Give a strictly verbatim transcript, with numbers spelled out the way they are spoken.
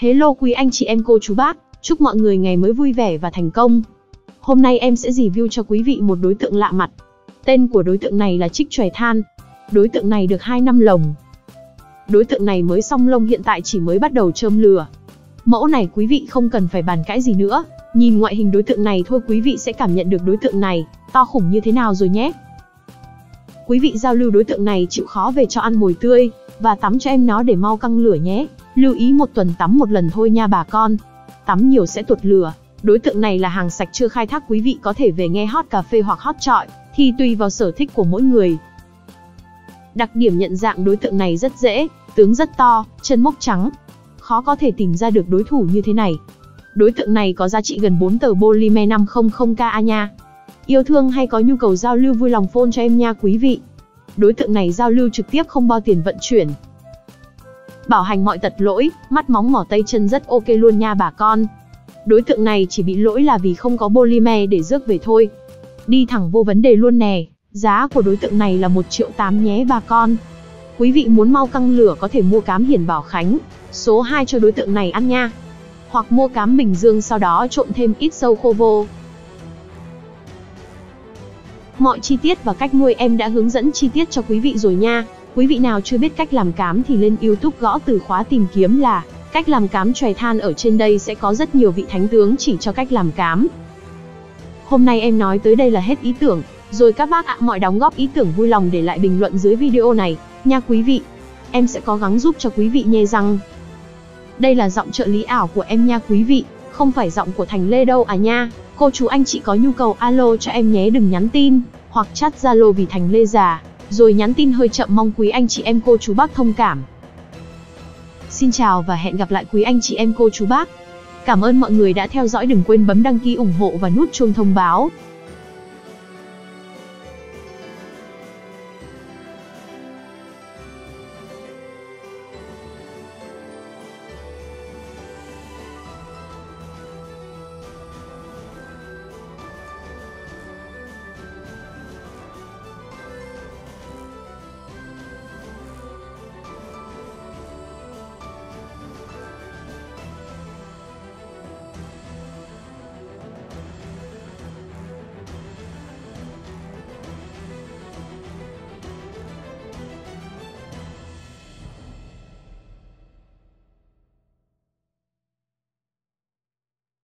Hello quý anh chị em cô chú bác, chúc mọi người ngày mới vui vẻ và thành công. Hôm nay em sẽ review cho quý vị một đối tượng lạ mặt. Tên của đối tượng này là Trích Chòe Than. Đối tượng này được hai năm lồng. Đối tượng này mới xong lông, hiện tại chỉ mới bắt đầu chơm lửa. Mẫu này quý vị không cần phải bàn cãi gì nữa. Nhìn ngoại hình đối tượng này thôi quý vị sẽ cảm nhận được đối tượng này to khủng như thế nào rồi nhé. Quý vị giao lưu đối tượng này chịu khó về cho ăn mồi tươi và tắm cho em nó để mau căng lửa nhé. Lưu ý một tuần tắm một lần thôi nha bà con. Tắm nhiều sẽ tuột lửa. Đối tượng này là hàng sạch chưa khai thác, quý vị có thể về nghe hot cà phê hoặc hot chọi, thì tùy vào sở thích của mỗi người. Đặc điểm nhận dạng đối tượng này rất dễ, tướng rất to, chân mốc trắng. Khó có thể tìm ra được đối thủ như thế này. Đối tượng này có giá trị gần bốn tờ polymer năm trăm k nha. Yêu thương hay có nhu cầu giao lưu vui lòng phone cho em nha quý vị. Đối tượng này giao lưu trực tiếp không bao tiền vận chuyển. Bảo hành mọi tật lỗi, mắt móng mỏ tay chân rất ok luôn nha bà con. Đối tượng này chỉ bị lỗi là vì không có polymer để rước về thôi. Đi thẳng vô vấn đề luôn nè. Giá của đối tượng này là một triệu tám nhé bà con. Quý vị muốn mau căng lửa có thể mua cám Hiển Bảo Khánh số hai cho đối tượng này ăn nha. Hoặc mua cám Bình Dương sau đó trộn thêm ít dâu khô vô. Mọi chi tiết và cách nuôi em đã hướng dẫn chi tiết cho quý vị rồi nha. Quý vị nào chưa biết cách làm cám thì lên YouTube gõ từ khóa tìm kiếm là cách làm cám chòe than, ở trên đây sẽ có rất nhiều vị thánh tướng chỉ cho cách làm cám. Hôm nay em nói tới đây là hết ý tưởng, rồi các bác ạ, mọi đóng góp ý tưởng vui lòng để lại bình luận dưới video này nha quý vị. Em sẽ cố gắng giúp cho quý vị nhe răng. Đây là giọng trợ lý ảo của em nha quý vị, không phải giọng của Thành Lê đâu à nha. Cô chú anh chị có nhu cầu alo cho em nhé, đừng nhắn tin hoặc chat Zalo vì Thành Lê già, rồi nhắn tin hơi chậm, mong quý anh chị em cô chú bác thông cảm. Xin chào và hẹn gặp lại quý anh chị em cô chú bác. Cảm ơn mọi người đã theo dõi, đừng quên bấm đăng ký ủng hộ và nút chuông thông báo.